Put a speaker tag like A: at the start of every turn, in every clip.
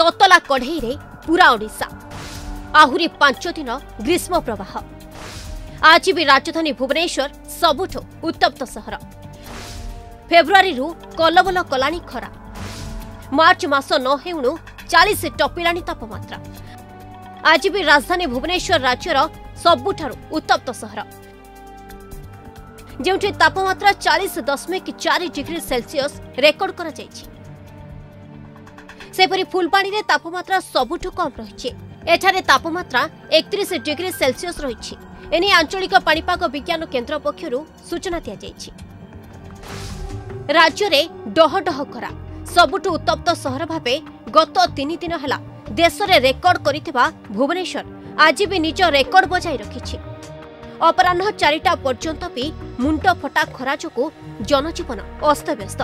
A: ततला कढ़ई रे पूरा ओडिशा आहुरी 5 दिन ग्रीष्म प्रवाह। आज भी राजधानी भुवनेश्वर सबुठ उत्तप्त सहर। फेब्रुआरी कलबल कलानी खरा। मार्च मास न हेउणु 40 टपिलानी तापमात्रा। आज भी राजधानी भुवनेश्वर राज्यर सबुठारु उत्तप्त सहर, जेउठी तापमात्रा 40.4 डिग्री सेल्सियस रेकर्ड करा जायछि। सेपरि फुलबाणी रे तापमात्रा सबुठ कम रहिछि। एठारे तापमात्रा 31 डिग्री सेल्सियस रहिछि। एने आंचलिक पाणीपाग विज्ञान केन्द्र पक्षरु सूचना दिया जायछि। राज्य रे डहडह खरा। सबुठ उत्तप्त सहर भाबे गत 3 दिन हला देश रे रेकर्ड करिथिबा भुवनेश्वर आज भी निज रेकर्ड बजाय रखिछि। अपराह्न 4टा पर्यंत भी मुंड फटा खरा जोगु जनजीवन अस्तव्यस्त।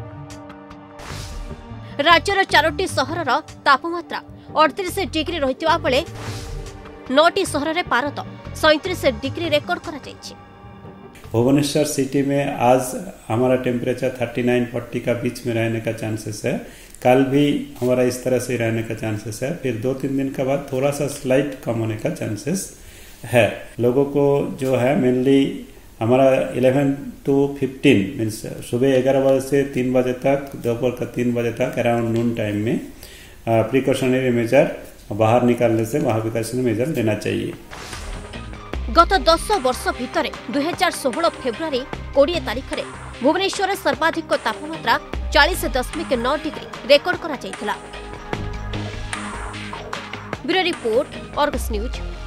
A: राज्यर 4टी सहरर तापमात्रा 38 डिग्री रहितबा बेले 9टी सहर रे पारत 37 डिग्री रेकर्ड करा जायछि।
B: भुवनेश्वर सिटी में आज हमारा टेम्परेचर 39-40 का बीच में रहने का चांसेस है। कल भी हमारा इस तरह से रहने का चांसेस है। फिर 2-3 दिन के बाद थोड़ा सा स्लाइट कम होने का चांसेस है। लोगों को जो है मेनली हमारा 11 to 15 मीन्स सुबह 11 बजे से 3 बजे तक, दोपहर का 3 बजे तक अराउंड नून टाइम में प्रिकॉशनरी मेजर बाहर निकालने से महाविकासन मेजर लेना चाहिए।
A: गत 10 वर्ष भितर 2016 फेब्रुआरी 20 तारिख में भुवनेश्वर सर्वाधिक तापमात्रा 40.9 डिग्री रेकर्ड करा जायतिला। Bureau report, Argus news.